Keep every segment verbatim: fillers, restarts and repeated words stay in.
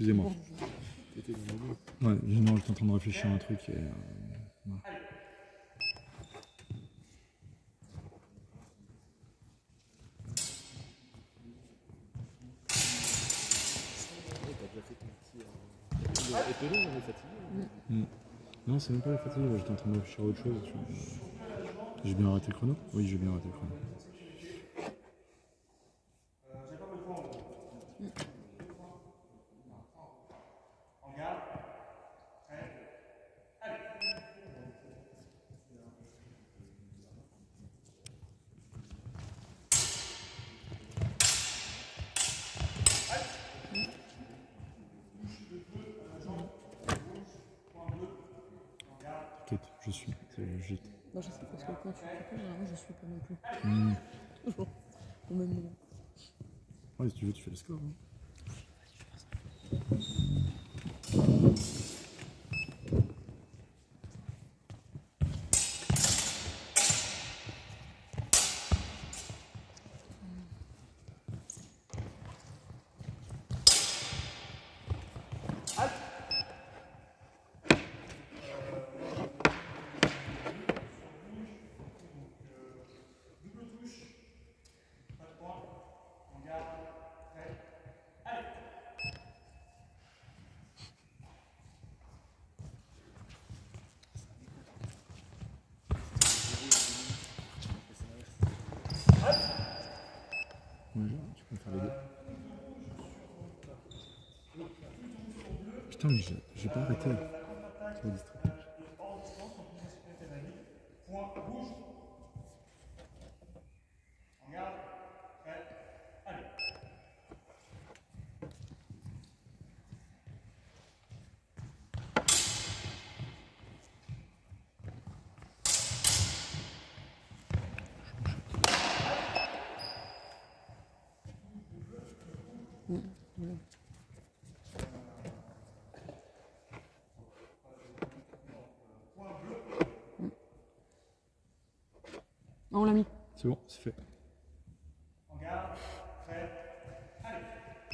excusez-moi. Ouais, non, j'étais en train de réfléchir à un truc et... Euh, ouais. Mmh. Non, c'est même pas la fatigue, j'étais en train de réfléchir à autre chose. J'ai bien arrêté le chrono? Oui, j'ai bien arrêté le chrono. T'inquiète, je suis, c'est logique. Non, je sais, parce que quand tu réponds, généralement, je suis pas non plus. Mmh. Toujours au même moment. Ouais, si tu veux, tu fais le score. Hein. Ouais, tu peux me faire les deux. Putain, mais j'ai pas arrêté. Tu m'as distrait. Point rouge. On garde. Prêt. Allez. Mmh. Mmh. Mmh. Non, on l'a mis. C'est bon, c'est fait. On garde. Prêt. Allez.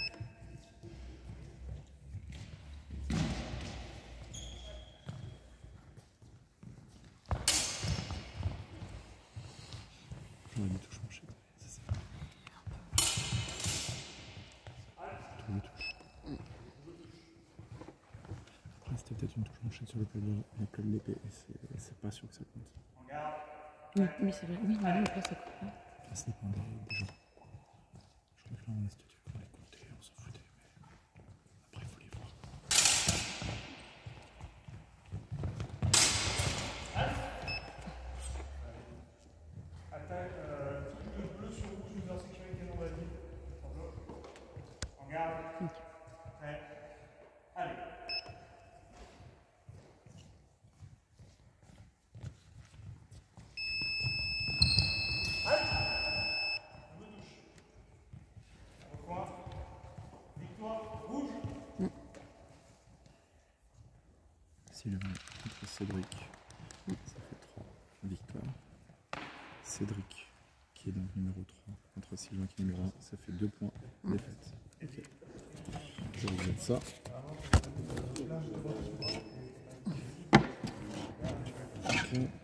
J'en ai mis touche manchée. C'est ça. Tous les touches. Après, c'était peut-être une touche manchée sur le plat de l'épée et c'est pas sûr que ça compte. On garde. Oui, oui c'est vrai. Oui, mais non, après, ça compte pas. Ah, ça dépend des, des gens. Je crois que là, on est statut pour les compter, on s'en foutait. Mais après, il faut les voir. Attaque. Euh, truc de bleu sur rouge, mise en sécurité non valide. On garde. Prêt. Allez. Sylvain contre Cédric, ça fait trois victoires. Cédric, qui est donc numéro trois, contre Sylvain qui est numéro un, ça fait deux points défaite. Ok. Je regrette ça. Okay.